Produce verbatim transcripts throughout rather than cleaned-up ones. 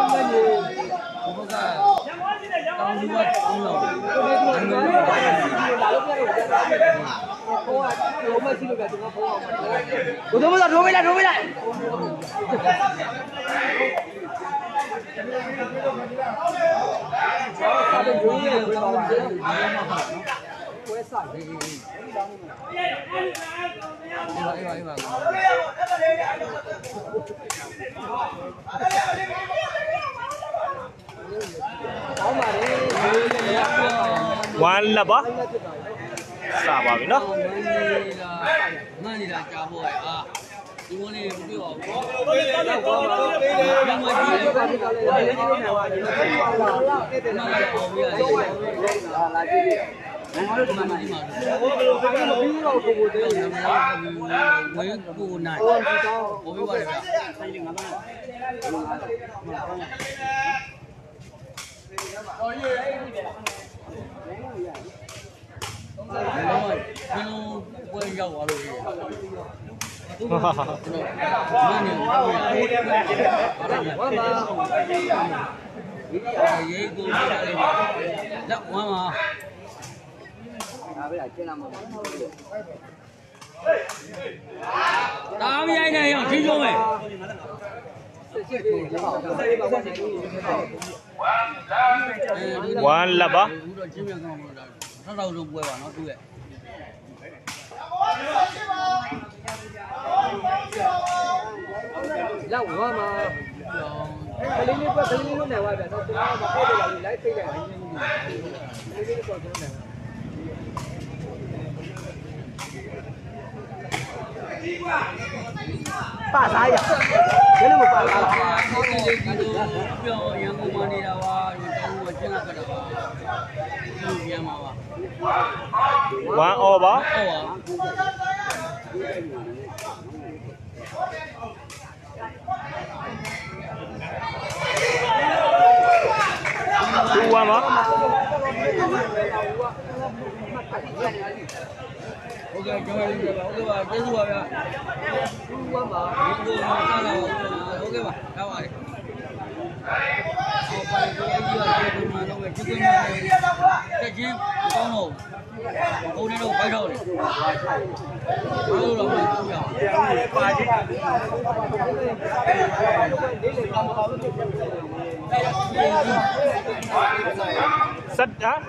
我都不知道准备来准备来。 完了吧？啥吧？呢？ 那你俩家伙啊！我呢不对我。 哈哈哈！ 打不赢的要听说没？ 完了吧？ 他到时候不会吧？那对。让我吗？他零零不零零都来外边，他只要把开的了，你来飞的。大啥呀？别那么大了。不要员工帮你了哇，有招我进来个的吧？有别嘛吧？ 完哦吧？ 哦。 输完吗 ？OK， 交完这个 OK 吧，结束了没？输完嘛，结束了，看了 OK 吧，开完。好，把这个一个这个嘛，那个这个嘛，再见，刚好，后天都白烧的，还有老板不要。 Set ah?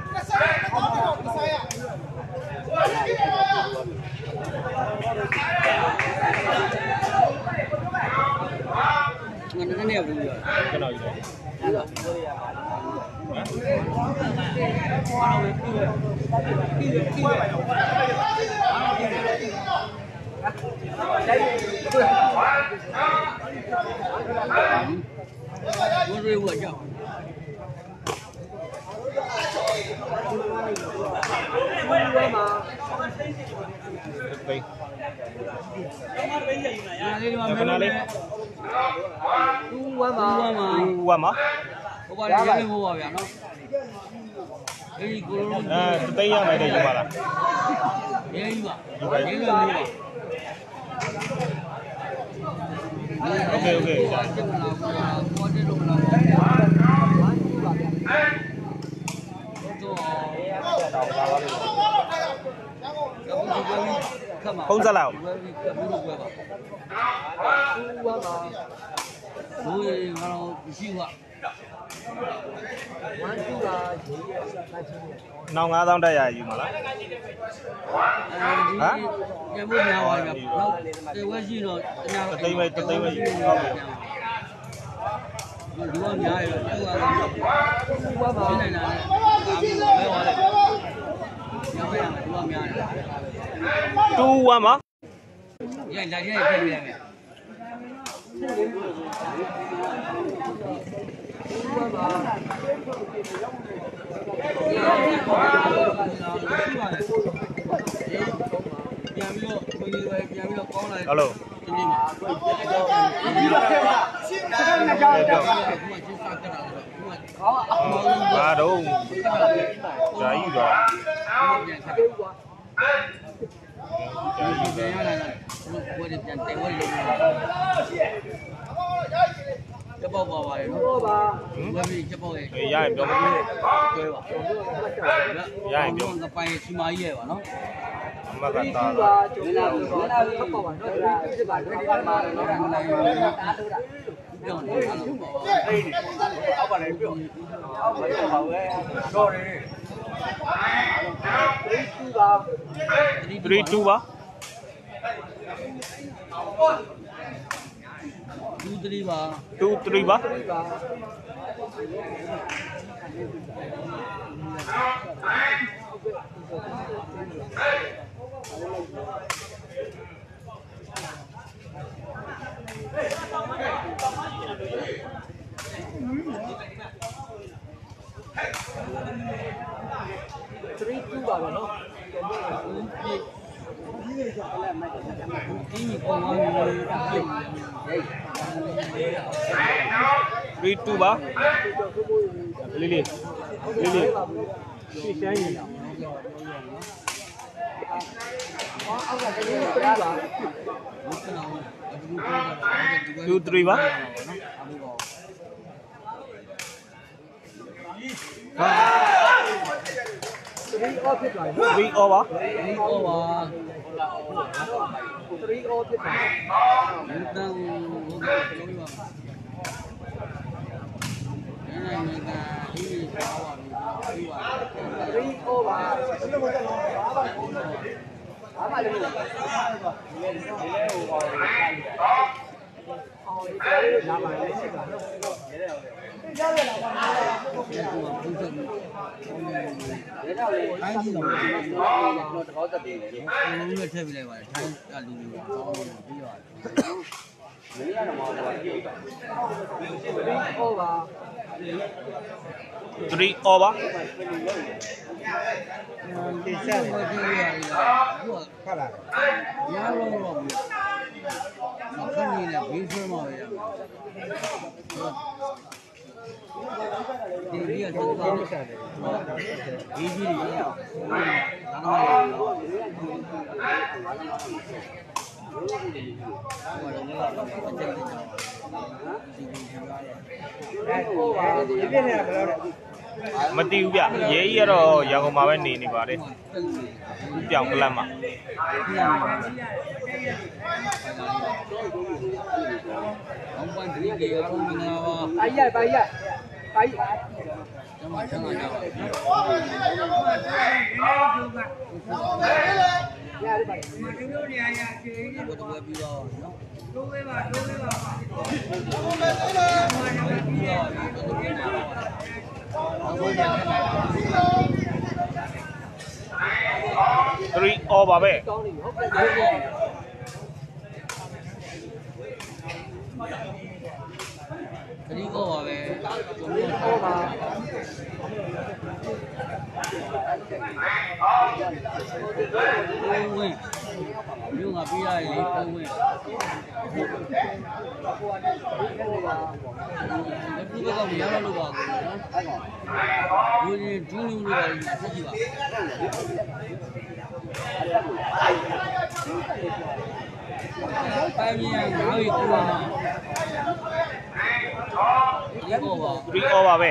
Mana ni apa dia? Kenal itu. Boleh buat jam. Baik. Kenal ni. Dua mah. Dua mah. Kau balik jadi bawa ya, no? Ini guru. Ah, kita yang ada juga lah. Ini juga. Ini juga. Okay, okay. Không ra nào. Nào ngã tao đây à gì mà lá? Hả? Cái bún nào à gặp nó cái cái gì rồi? Tự tin mày, tự tin mày. Đúng không nhá? Cái này là mấy hoa đây. Nhá mấy hàng đúng không nhá? Chu qua mà? Cái này là cái này này. Alo. Ba đủ. Đấy rồi. ပေါက်ပါပါလေနော်ပါဝယ်ပြီးချက်ပေါက်ရဲ့အေးရရင်ပြောမလို့ကျွဲပါရရင်ပြောငပိုင်စီမာကြီးရဲ့ပါနော်အမကတာပါကျုံလာပြီးတော့ချက်ပေါက်ပါနော်ဒါဖြစ်ပါတော့ပါပါနော်ဒါနိုင်တာလို့တာပြောင်းနေတာလို့ပါအေးအောက်ပါလေပြောအောက်ပါတော့ပါပဲတော့တယ်3 2ပါ three two ပါ two threeပါ two three ပါ three twoပါပဲနော်ဒီနေ့ကျတော့လည်းမိုက်တယ်ဒီနေ့ကောင်းပါပြီ three two ပါလေးလေးလေးလေးရှင်းရှင်းရင်အောက်ကတကယ်ပြပါ two three ပါ three off ဖြစ်သွားပြီ three all ပါ three off ပါ three off ဖြစ်သွားပြီတန်းဘုရားပြောပါအဲ့ဒါကဒီပါပါပြီပါ three off ပါဘာမှလည်းမလုပ်ဘူးဒီလေဟိုပါအော်ဒီကလေးလာမှလည်းရှိပါတော့ရဲတယ်ဟုတ်တယ်ကြားရလာပါဘူးဘုရားဘုရားရဲတော့လေတိုင်းကြီးတော့တော့တကောက်တက်တယ်လေဘုံလုံးနဲ့ထည့်ပြလိုက်ပါတယ်ထိုင်းကလူလူကောင်းလို့ပြီးပါတယ်မင်းကတော့မဟုတ်ဘူးကြည့်ပါဟောပါ three all ပါဒီဆက်ဟောကြည့်ရအောင်ဟုတ်ခါလာရအောင်တော့ဘူးမခဏနေဘေးဆွဲမှာပဲရဒီကြီးကသက်သာနေတယ်ဒီကြီးတွေရအောင်ဒါမှမဟုတ်မတီးဘူးဗျရဲကြီးကတော့ရန်ကုန်မှာပဲနေနေပါတယ်ပြောင်းကလပ်မှာအောင်ပန်းဒီကေအားလုံးမင်္ဂလာပါပါရပါရပါရကျမချမ်းသာကြပါရတယ်ပါမတူလို့နေရရခြေကြီးကိုတော့ပြီးတော့နော်တိုးဝဲပါတိုးဝဲပါတိုးဝဲပါပြီးတော့တော့ပြီးတော့အောင်ပန်း three all ပါပဲကောင်းနေဟုတ်ကဲ့ဟုတ်ကဲ့ဒီကောပါပဲကျွန်တော်ဟောပါဝင်ဝင်မြို့ငါပြီးရလေပုံဝင်ဒီဘက်ကမရတော့လို့ပါဘူးနော်ဒီဒူးလူလူပါဆက်ကြည့်ပါပိုင်းမြန်ငါ့ကိုကူပါဒီကောပါ three all ပါပဲ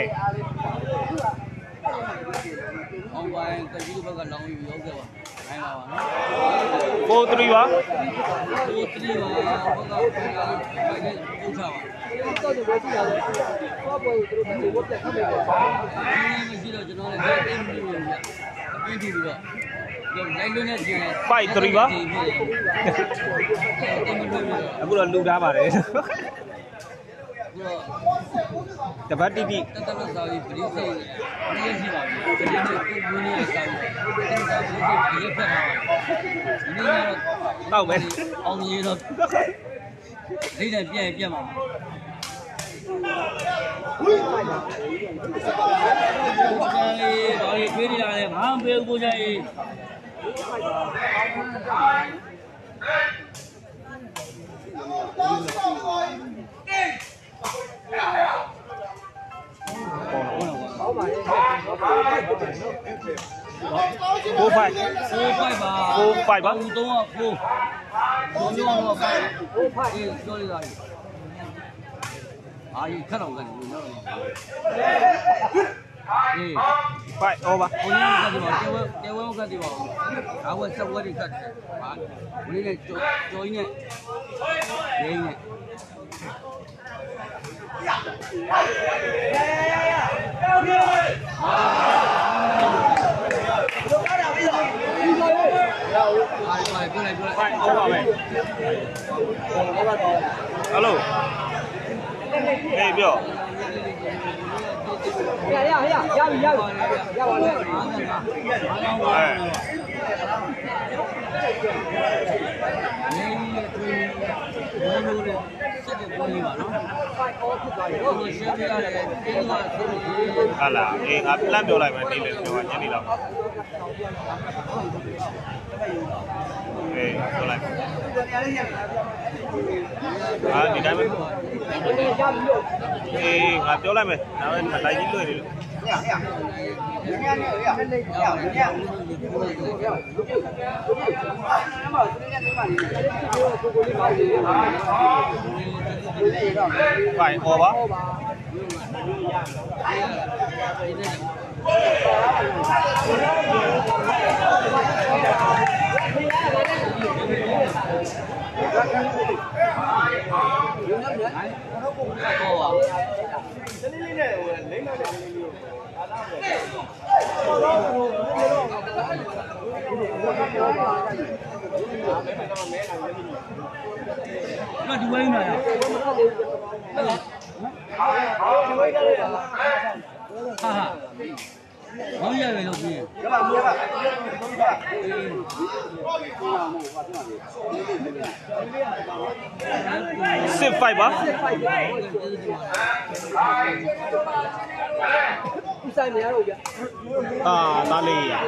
အောင်ပိုင်းကကြီးဘက်ကလောင်းပြီးရောက်ခဲ့ပါနိုင်ပါပါနော် four three ပါ four threeပါဘက်ကပိုင်းနဲ့ပူချပါတော့ဒီဘက်ကြီးရတယ်ဘောဘောသူတို့ကဘက်တက်ခတ်နေတယ်ဒီမရှိတော့ကျွန်တော်လည်းဒီအိမ်မျိုးကြီးအပြီးပြီးတော့လိုက်လွန်းနေကြတယ် five three ပါအခုတော့လူထားပါတယ်တပတ်တိတိတတ်တတ်စာကြီးပြည်စိတ်ပြည်ရှိပါပြီဒီနေ့ကိုဘုန်းကြီးစာကြီးတင်စာပြည်စိတ်ပြည်ဖက်တာဒီနေ့တော့တောက်မယ်အောင်ကြီးတော့လိမ့်တယ်ပြည့်ပြည့်မှာဝိုင်းပါဘာလေးဘာလေးတွေးနေရတယ်ဘာမှမပေးဘူးကြရေး four five four fiveပါ four five ပါသုံးကfourသုံးရောတော့five four fiveအေးပြောလိုက်တာအာကြီးခက်တော့ကနေနော်အေး five over ဘုန်းကြီးကဒီမှာတဲဝဲတဲဝဲကဒီမှာအဝက်ဆက်ဝဲတွေခတ်တယ်ဟာဘုန်းကြီးနဲ့ကြောကြောင်းနဲ့ရင်းနဲ့ five over ပဲ hello ဟေးပြောရရရရပြီရပြီရပါလေအဲနေနဲ့တွေ့ဘုန်းတို့နဲ့စက်တဲ့ဘုန်းကြီးပါနော်ဖိုက်အော်ဖြစ်သွားပြီဘုန်းတို့ရှင်းပြရတယ်တင်းကဆိုလို့ရှိရင်ဟာလားအေးငါလန့်ပြောလိုက်မယ်နေလေပြောညနေတော့အေးပြောလိုက်ဟာဒီတိုင်းပဲအေးငါပြောလိုက်မယ်ဒါပဲမလိုက်ကြီးလွှဲနေလို့ဖိုင်အော်ပါ那就为嘛呀？哈哈，我也为了比。 six five ပါဒီဆိုင်မရတော့ဗျအာသားလေးရ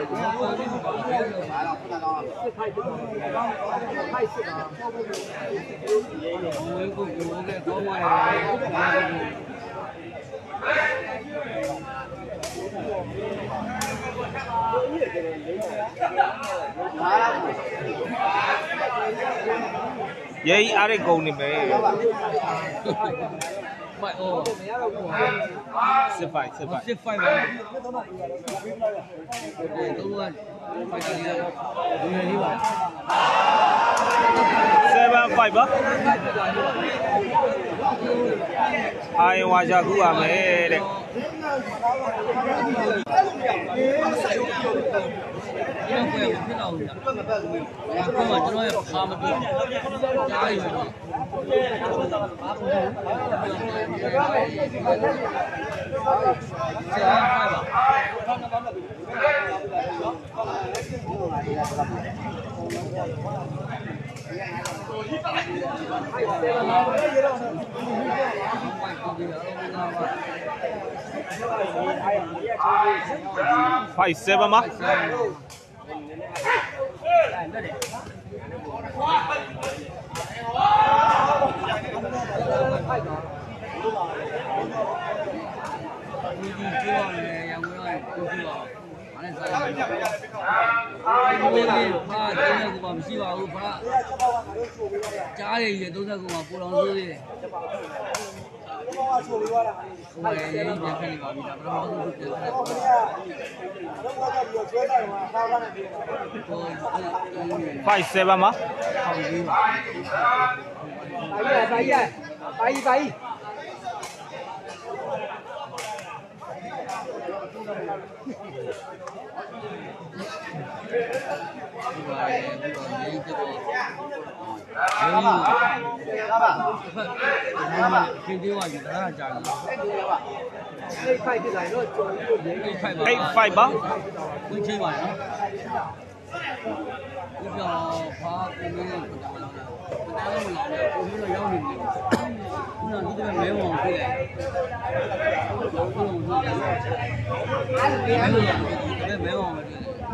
ဖိုက်ဖိုက်စစ်တာ我有个我给搞嘛ရဲကြီးအားရကုန်နေမယ်快哦， six five six five 这快吧？对，都是快点的，有点厉害。 seven five ပါအာယဝါရှာကူပါမယ်တဲ့这个不要不知道的，我们这边他们都家里面。 five seven မှာဒီဒီပြောရတယ်ရောင်ပြောရတယ်ကိုပြောပါနဲ့စားရတယ်ဒီနေ့ဖားတင်းကူမှမရှိပါဘူးဖားကြားရည်ရသုံးဆက်ကူမှပူတော်ဆိုးသေးတယ်ဟိုလည်းရင်းပြန်ခဲ့ပါပြီဒါပထမဆုံးပြန်ခဲ့တော့ five seven မှာ好低吧白衣白衣白衣天天话有那家的， 那块是来了，就那块吧， eight five ပါ温泉玩啊，我叫爬公园不打了，不打那么老了，我们这要命的，那你这边没往回来，不往回来，没往回来，没往回来。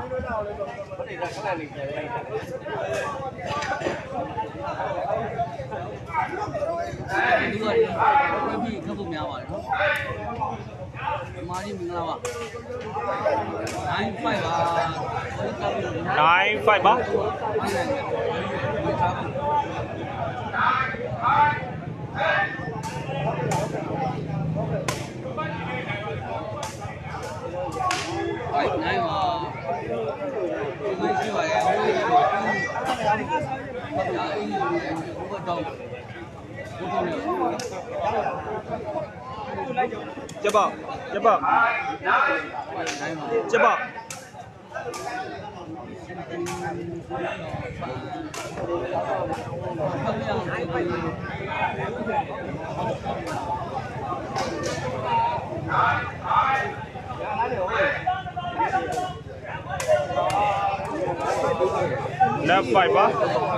ဒီကနေ့ပြည်ခပ်ဖို့များပါတယ်နော်။မာကြီးမင်္ဂလာပါ။ nine five ပါ nine five ပါ接报，接报，接报。Left five 吧。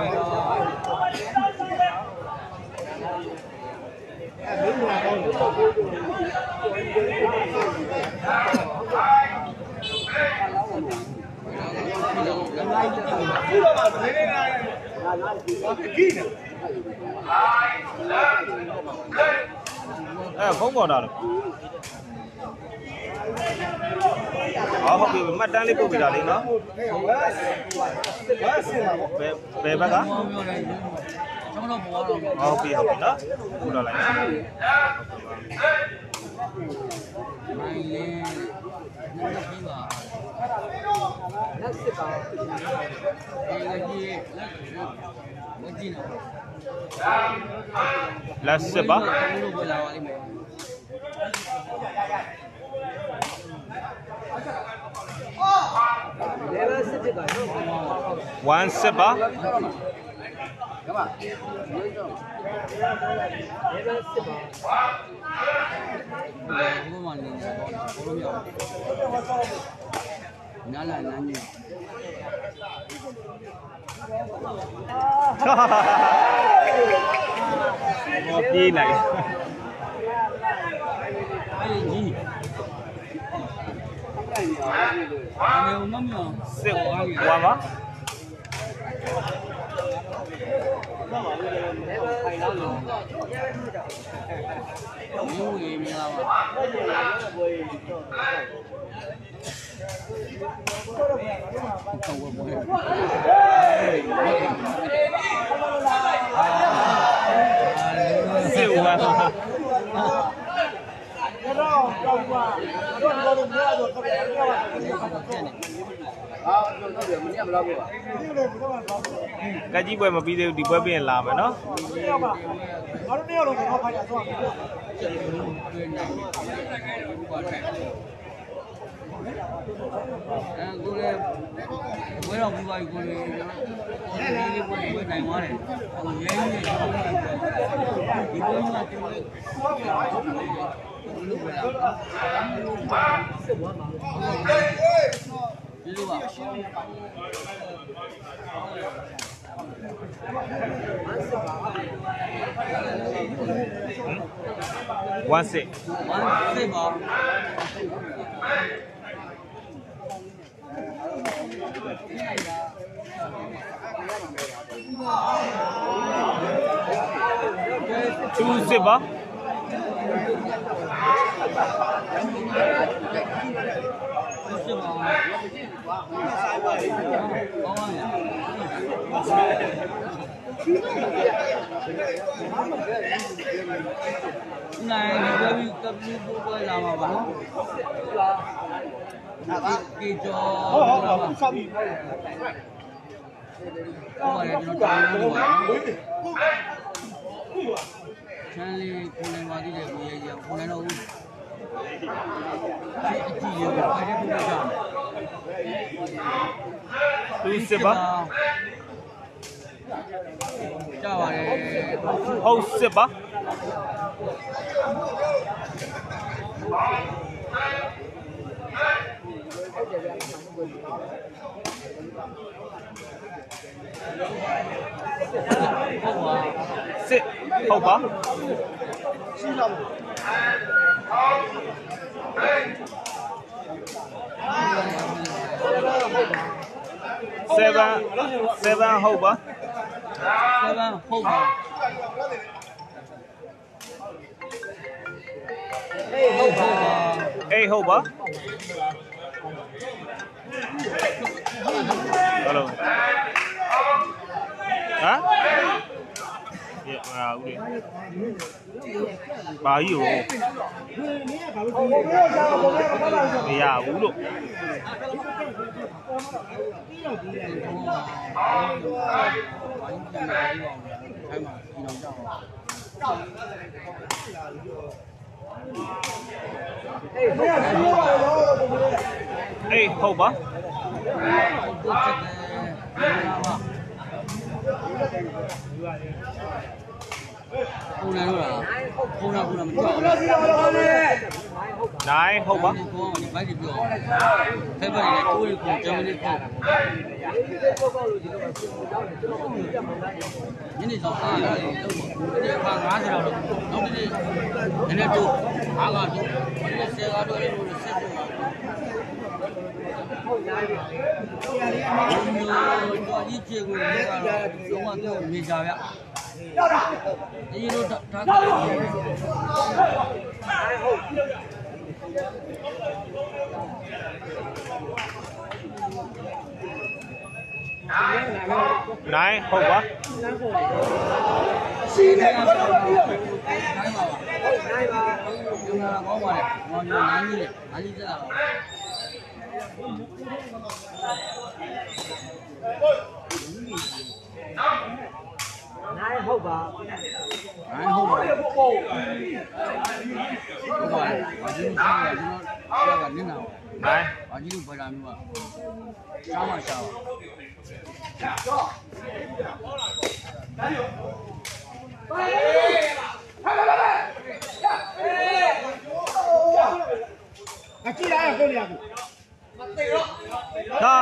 哎，风过大了。好，好，别买单的不给他领了。别别别个。好，别好别了，不得来。Last step ah. One step ah. Một gì này siêu quá má siêu quá cái gì quay mà video đi quay bên làm vậy nó quay đầu quay quay quay quay quay này quá này one six one six bảo two six ah. này người bị tập đi tôi làm mà bảo cái cho không phải nó trắng nó đuổi cho nên con này vào đi để bây giờ con này đâu chỉ chỉ được cái đấy không được Two step ah. cho vào đây Oh step ah. Sit hậu bá seven seven hậu bá seven hậu bá eight hậu bá hello hả dạ à udah bayu iya udah အေးဟုတ်ပါဘုံနာတော့လားဘုံနာဘုံနာမကြောက်ဘူးနိုင်ဟုတ်ပါကိုကဘိုက်ကြည့်ပြောဖက်ပါလေကိုယ်ကိုဂျာမနီကိုညနေဆောင်အားရတယ်တော့ဒီအခါ၅၀လောက်တော့နောက်တစ်နေ့နည်းနည်းတို့အားကတော့ဒီဆယ်ကတော့လည်းလို့ဆက်ပြောဟုတ်နိုင်ပြီတော့ဒီကျေကိုလည်းကတော့လုံးဝတော့နေကြဗျရောက်တာဒီလိုထားထားတယ်ဟုတ်နိုင်ဟုတ်ပါစီးနေတော့ပြီးတော့နိုင်ပါနိုင်ပါဒီမှာကောင်းပါလေဟောဒီနိုင်ကြီးလေနိုင်ကြီးတက်လာနိုင်ဟုတ်ပါနိုင်ဟုတ်ပါဟုတ်ပါဘာကြီးလို့ပြောရကျွန်တော်ကနင်းနာနိုင်ဘာကြီးလို့ပြောတာမျိုးကရှားမရှားပါအကြည့်ရအောင်ကိုရကူမသိတော့ဒါ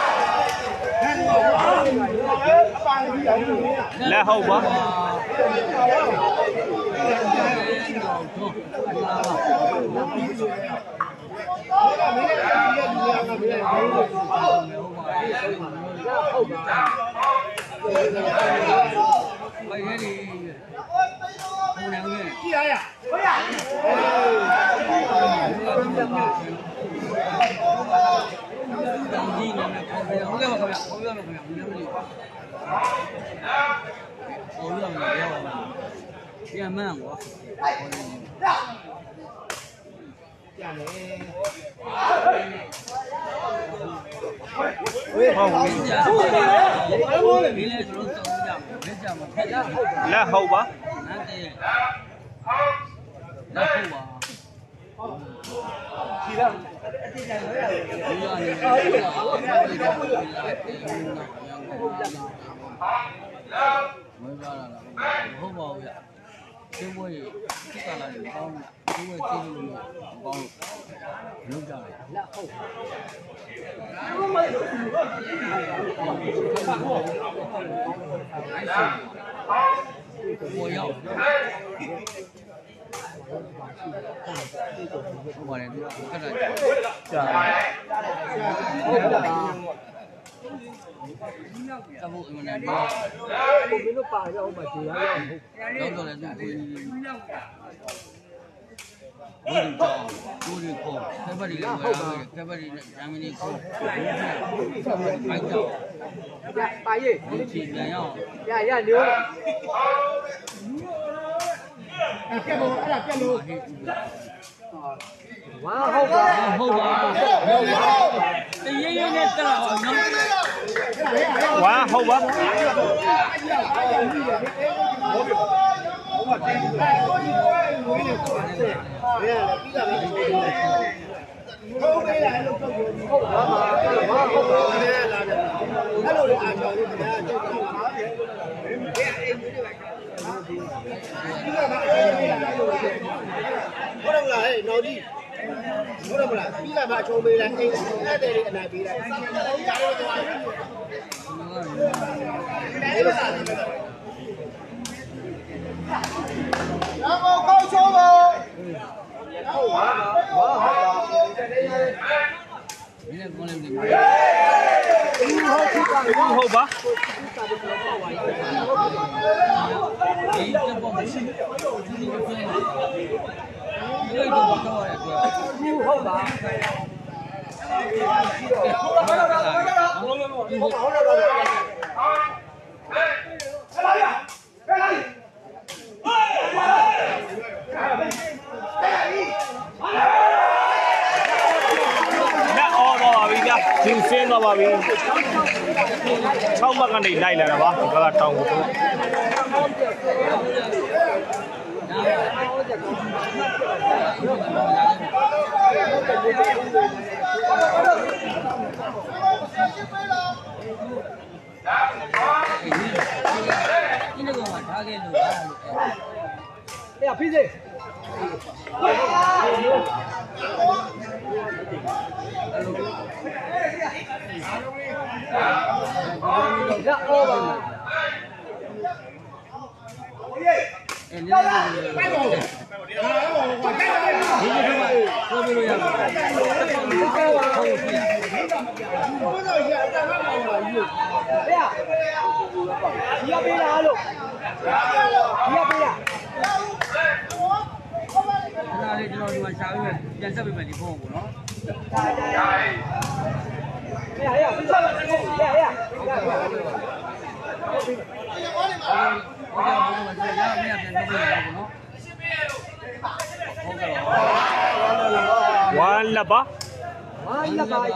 လက်ဟုတ်ပါဘယ်ရည်ဘုံနေဦးကြည့်ရရဟိုရတောင်ကြီးနဲ့ခေါ်ပြဟုတ်ကဲ့ပါခင်ဗျဟုတ်ကဲ့ပါခင်ဗျဘယ်လိုလဲဟုတ်ရမယ်ရောပါပြန်မှန်းကွာပြန်လေဝေးဟုတ်ပြီကြာဟုတ်ပြီလေကျွန်တော်စောင်းကြမယ်လက်ကြမှာဖက်ရဟုတ်ပါလက်ဟုတ်ပါနန်းတဲ့လက်ဟုတ်ပါကြည့်လားအတိတ်ကလည်းရတယ်ဒီရနေတယ်ဝေးပါလားဟုတ်ပါဘူးဗျကျင်းပွဲကြီးဖြစ်လာတယ်ကောင်းလားကျင်းပွဲကျင်းလို့မကောင်းလို့လုံးကြတယ်လက်ဟုတ်ဘောရောက်ဟုတ်ပါတယ်သူခက်တာကြာဟုတ်ပါအဘိုးအမနဲ့တော့ကိုမင်းတို့ပါရောက်မှဒီရောက်ရောက်တော့တော့လည်းသူကိုဘယ်လိုကြောင်းကိုရီကိုဖက်ဘရီလည်းဟုတ်ပါဖက်ဘရီနဲ့ဂျာမနီကိုဘိုက်တော့ရပါရေးဒီချိန်ပြန်ရအောင်ရရညိုးအဲ့ကဲဘောအဲ့ဒါပြက်လို့ဝါဟုတ်ပါဟုတ်ပါတရေရေနဲ့တက်လာအောင်နော်ဝါဟုတ်ပါဟုတ်ပေးလာလို့ပြောဟုတ်ပါပါဝါဟုတ်ပါအဲ့လိုလေအားကြောင့်ခင်ဗျာကျုပ်ကဟုတ်တယ်မလားဟဲ့နော်ကြီးဟုတ်တယ်မလားပြီးလာမှအချုံးပေးလိုက်အိမ်အဲ့တဲ့လေးအနိုင်ပေးလိုက်ရမောကောင်းချုံးပါဟုတ်ပါဝါဟုတ်ပါဒီနေ့ကောင်းလေးနေဟုတ်ဟုတ်ပါဒီတက်ပေါ်မရှိဒီလိုပြန်ဒီလိုတော့တော့ရတယ်ဟုတ်ပါဟုတ်ပါဟုတ်ပါဟုတ်ပါဟုတ်ပါဟုတ်ပါဟုတ်ပါကျင်းစင်းတော့ပါပြီ၆မှတ်ကနေလိုက်လာတာပါဒီကတောင်ကို呀，屁事！呀，好吧。哎，你那个，快走！我我干了呀！你这个，我没有呀。我到现在还没有有。哎呀，你要背哪路？你要背呀？那你就说下个月变这边的服务了。哎呀哎呀，你上来，哎呀哎呀。 完了吧？ 完了吧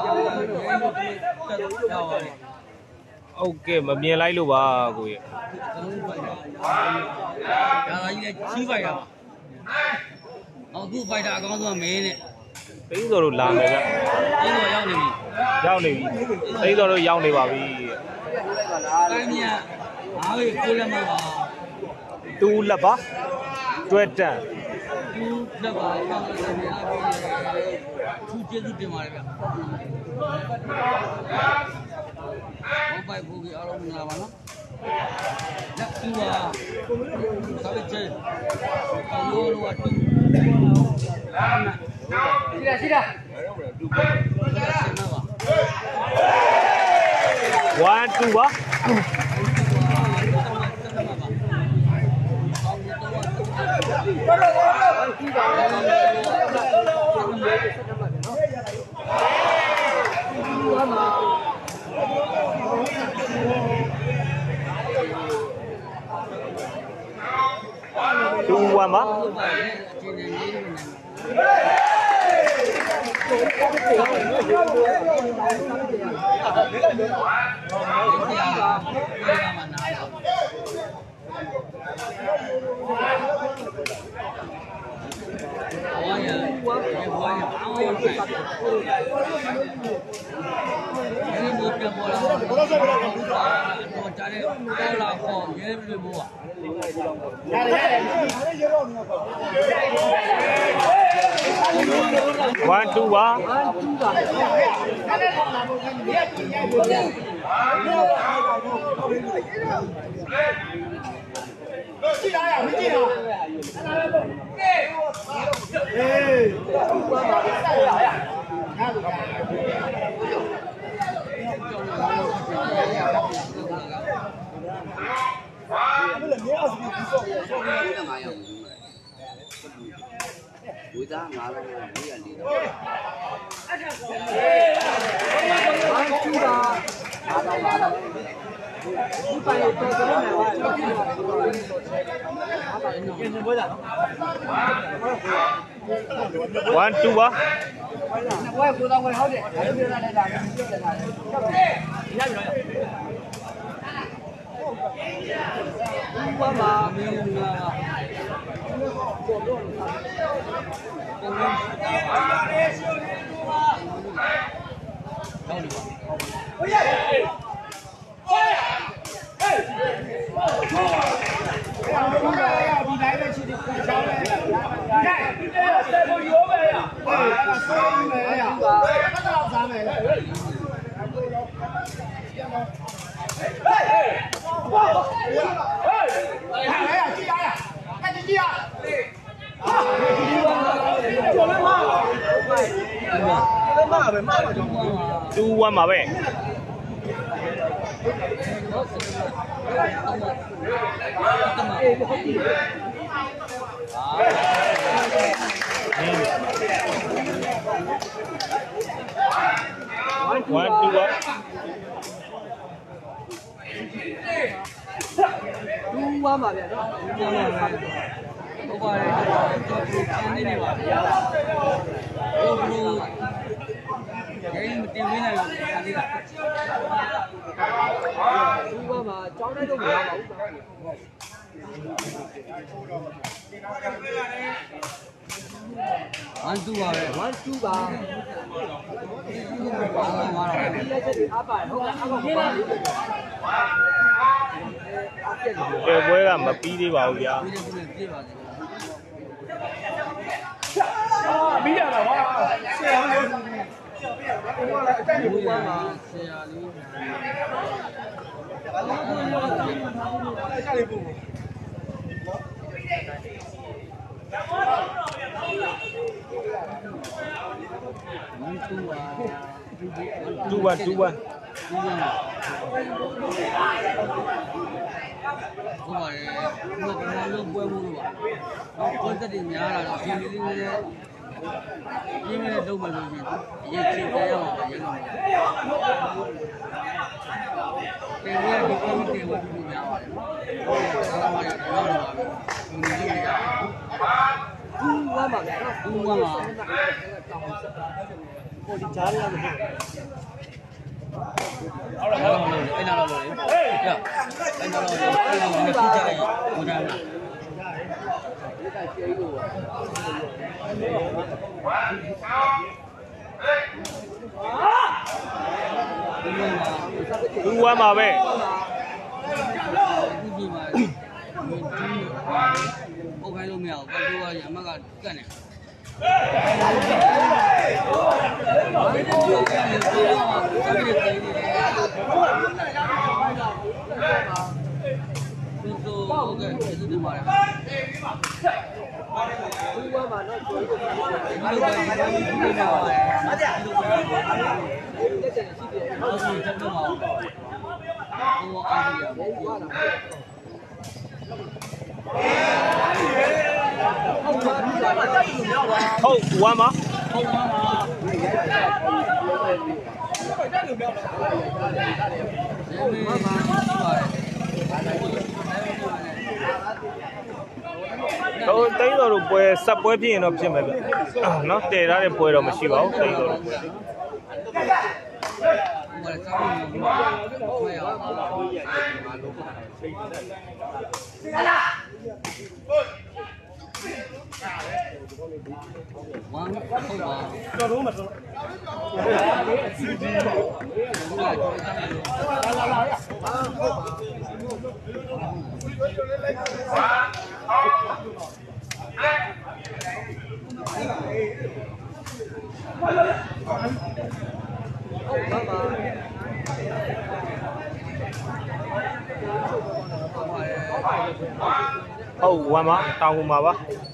？OK， မမြင်လိုက်လို့ပါကိုကြီး။ဒါကြီးလည်းချီးပိုက်တာပါ။အခုပိုက်တာအကောင်းဆုံးမင်းနဲ့။သိန်းစော်တို့လာမယ်ဗျ။သိန်းစော်ရောက်နေပြီ။ရောက်နေပြီ။သိန်းစော်တို့ရောက်နေပါပြီ။တိုင်းမြတ်အားကြီးကိုလက်မှာပါ။တူလက်ပါ။တွဲတန်။တူလက်ပါ။အားကြီးနေအားကြီး။သူကျေးဇူးတင်ပါတယ်ဗျ။ဘောပိုက်ဖို့ကြီးအားလုံးမင်္ဂလာပါနော်။လက်တူပါ။သာဝချေ။အလိုလိုအတူ။ရှိတာရှိတာ one two ပါtwo one ပါone two ပါ记啥呀？没记啊？哎，啥呀？看不看？ ဝေသားငါးလုံးလေးရလေးတော့ဘာကျူတာအားတော့ပါတော့ဒီပိုင်တော့တော်တော်များများကျူတာအားပါနေနေဘွားလား one two ပါဘွားကိုတော့ဝင်ဟုတ်တယ်ဒါလည်းပြောရတယ်ဒါလည်းပြောတယ်ဒါလည်းရပြီတော့ဘာမှမင်းငါပေါ်တော့ပုံစံပါလေရှိုးနေတော့ပါတော့ဒီပါဟိုရဟေးဟေးဟေးဒီတိုင်းပဲရှိတယ်ကိုချောင်းလဲဒီတိုင်းဒီတိုင်းဆယ်ကိုရိုးပဲရဟေးဆယ်ယူမယ်ရဘာတော့စားမယ်ဟေးဟေးဟေးဟာလေကြည့်ရရကကြည့်ရဟာကျော်လဲမကျော်လဲမပဲမပါကြောင်း two one ပါပဲone two ပါတူဝမ်းပါဗျာနော်တူဝမ်းပါဟုတ်ပါတယ်ကျွန်တော်နေနေပါဗျာဟုတ်ဘူးဂိမ်းမတင်ပေးနိုင်ဘူးခါလေးကတူဝမ်းပါကြောင်းတဲ့တော့မရပါဘူး one two ပါပဲ one two ပါလက်ချက်တွေအားပါတယ်ဟုတ်ကဲ့အားကောင်းပါအဲပွဲကမပြီးသေးပါဘူးဗျာပြေးပါသေးပြီးရတာပါဆရာလေးဘူးပါမှာဆရာလေးအဲ့ဒါလေးပို့ two one two one ဟုတ်ပါတယ်ဒီမှာကျွန်တော်တို့ပွဲမှုလို့ပါကွန်တက်တွေများလာတော့ဒီလေးလေးလေးရင်းနဲ့လုံးမလို့ရှိရင်အရေးကြီးတယ်ရအောင်ရင်းလို့တယ်ဝဲဒီကောင်းတယ်ဝဲဒီများပါတယ်ဆရာမရတော့ပါဘူးဒီလိုရဘူးဝမ်းပါဗျာဘူးဝမ်းပါဟိုဒီကြားရရတယ်ဟုတ်လားဟုတ်လားအဲ့နာတော့လို့လေဟေးအဲ့နာတော့အဲ့နာတော့မဖြစ်ကြလိုက်ဟိုဒါလား two one ပါပဲအခုဒီမှာဒီပုံခိုင်းလို့မရဘူးဘာလို့ရမကကတ်နေဟုတ်ကဲ့ကျေးဇူးတင်ပါတယ်ဘူးဝမ်းပါတော့ကျော်လို့ဟုတ်ကဲ့ကျေးဇူးတင်ပါတယ်လက်ချက်ရှိတယ်ဟုတ်ကဲ့ကျေးဇူးတင်ပါဟိုအားရဘူးဝမ်းလာဟုတ်ဝမ်းပါဟုတ်ပါပါတော့တိုင်းတော်တို့ပွဲဆက်ပွဲဖြစ်ရင်တော့ဖြစ်မယ်ဗျနော်တည်ထားတဲ့ပွဲတော့မရှိပါဘူးတိုင်းတော်တို့ပွဲဝမ်းဟုတ်ပါတော်တော့မတော်ဟုတ်ဝမ်းပါတောင်းပါပါ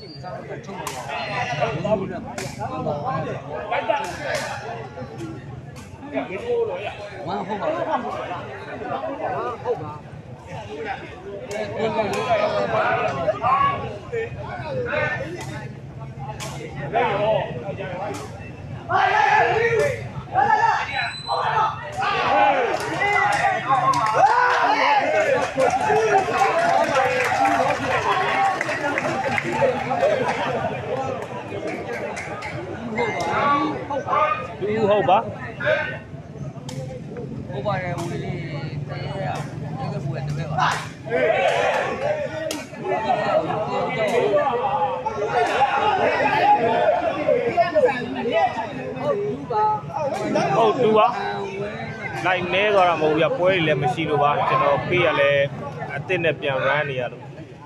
ဝမ်းဟုတ်ပါဟုတ်ပါဟုတ်ပါဘူးဟုတ်ပါဟုတ်ပါတယ်ဦးလေးတဲရဒီကဘူးတဲ့ပဲပါဟုတ်တူပါလိုက်နေတော့မဟုတ်ဘူးပွဲတွေလည်းမရှိလို့ပါကျွန်တော်ပေးရလဲအစ်စ်နဲ့ပြန် run နေရလို့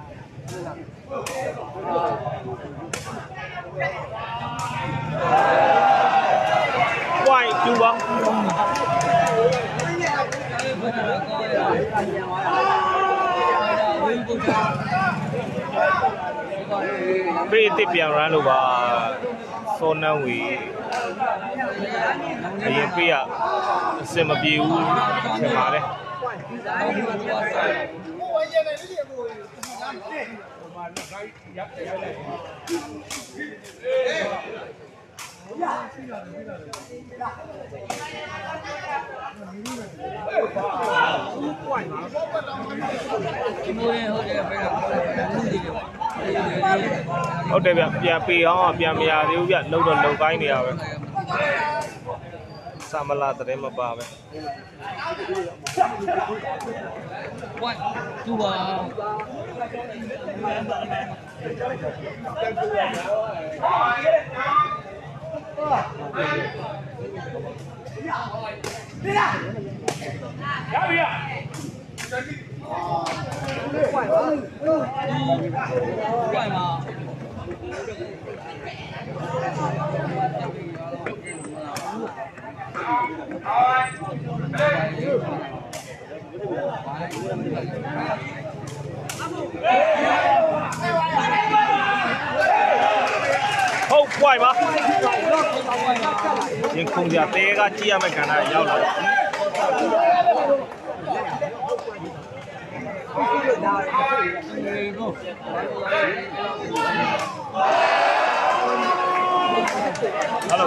ဝိုင်းတူပါပေးတစ်ပြန် run လို့ပါစောနန်းဝီအရင်ပေးရအစင်မပြေဘူးထင်ပါတယ်ဟုတ်တယ်ဗျပြန်ပေးအောင်ပြန်မရသေးဘူးဗျလှုပ်တော့လှုပ်ကိုင်းနေရပဲ Samala tadi apa apa? What? Dua. Quay mà. Quay mà. Hậu quay mà. Nhưng không giờ té ra chia mấy cái này nhau lại. Hello.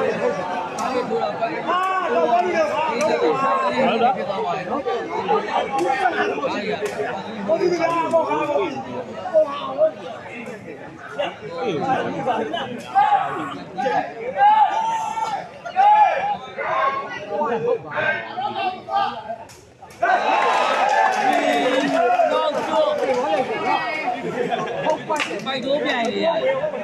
Mày đố mày gì à?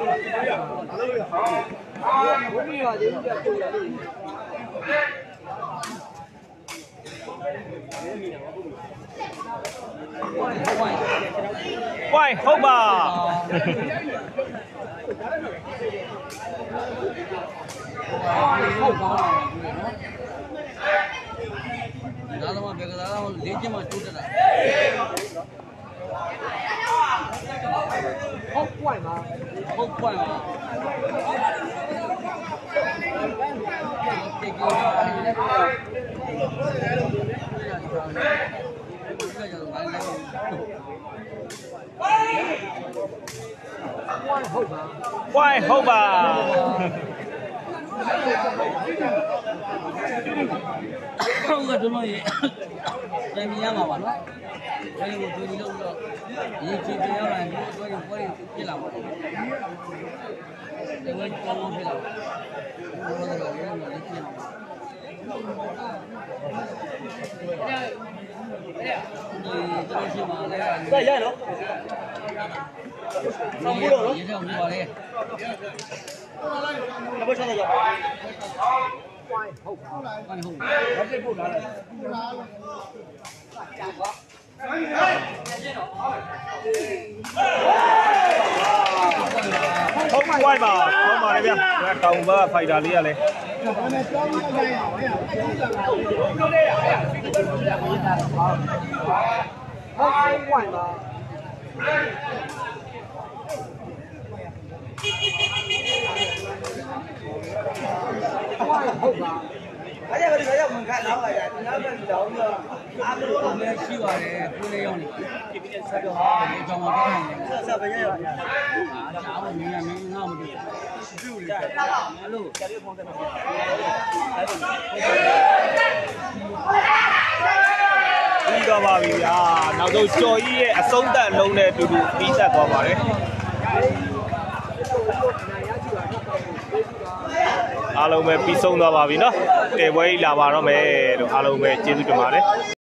Quay, hốc bà. Đó mà việc đó lấy chứ mà chút rồi. Hốc quay mà. Hốc quay mà. Quay, hốc bà. Không có chúng mày. Đây mình làm mà nó. Đây một thứ đi đâu rồi. Những chuyện kia là tôi tôi chỉ làm. Để mình con không phải làm. Đây đây nó. Xong mua đồ nó. Nó mới sao rồi. Quay hậu. Quay hậu. Nó cái bụng đó này. Không quay vào, không vào đây bây giờ. Cộng với phải đá lia này. Không quay vào. Quay hậu vào. Cái này cái này mình khai nó vậy, nó mình đổ nữa. Áp lực lên siêu rồi, cứ lấy ông này. Sao được họ để cho một cái này. Sao bây giờ? À, cháu mình nhà mình ngon một chút. Alo. Đi qua bà vì à, nào rồi cho ý à, sống tại lâu này tụi tụi đi ra qua bà đấy. Alo mẹ pi sống qua bà vì nó, cái vậy là bà nó mẹ, alo mẹ chơi tụi mà đấy.